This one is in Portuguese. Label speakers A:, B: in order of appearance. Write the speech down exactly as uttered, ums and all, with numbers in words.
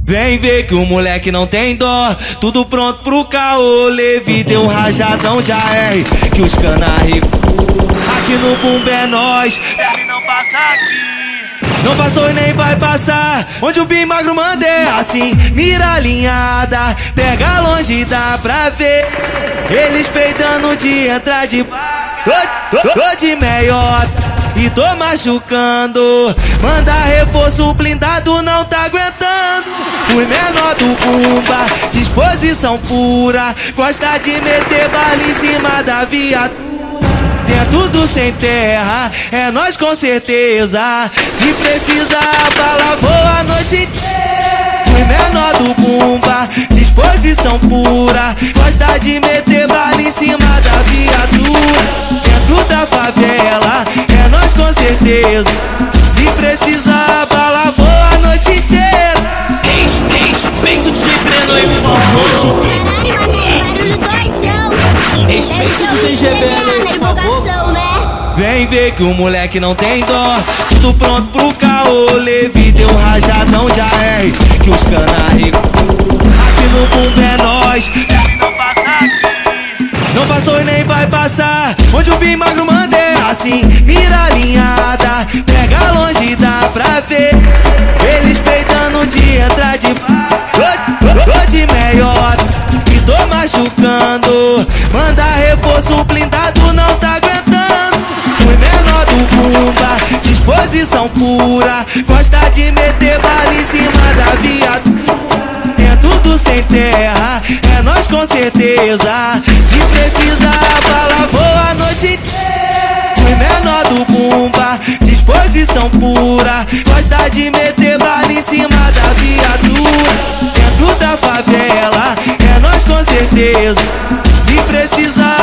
A: Vem ver que o moleque não tem dó, tudo pronto pro caô. Levi deu um rajadão de A R, que os cana rico. Aqui no bumbo é nós, ele não passa aqui. Não passou e nem vai passar, onde o bim magro manda é assim. Mira alinhada, pega longe, dá pra ver. Eles peidando de entrar de tô, tô, tô de meiota e tô machucando. Manda reforço blindado, não tá aguentando. Fui menor do Bumba, disposição pura. Gosta de meter bala em cima da viatura. Dentro do sem terra, é nós com certeza. Se precisar, bala voa a noite inteira. Fui menor do Bumba, disposição pura. Gosta de meter bala em cima da viatura. Dentro da favela, é nós com certeza. Se precisar, bala voa a noite inteira.
B: Respeito de Breno e
C: famoso
B: respeito de C G B L, por favor.
A: Vem ver que o moleque não tem dó, tudo pronto pro caô. Levi deu um rajadão de A R, que os cana rico. Aqui no bumbo é nós, ele não passa aqui. Não passou e nem vai passar, onde o bim magro manda é assim. Mira alinhada, pega longe, dá pra ver. Eles peidando de entrar de tô, tô de meiota e tô machucando. Manda reforço blindado, não tá aguentando. Fui menor do Bumba, disposição pura. Gosta de meter bala em cima da viatura. Dentro do sem terra, é nós com certeza. Se precisar, bala voa a noite inteira. Fui menor do Bumba, disposição pura. Gosta de meter bala em cima da viatura. Dentro da favela, é nós com certeza. Se precisar,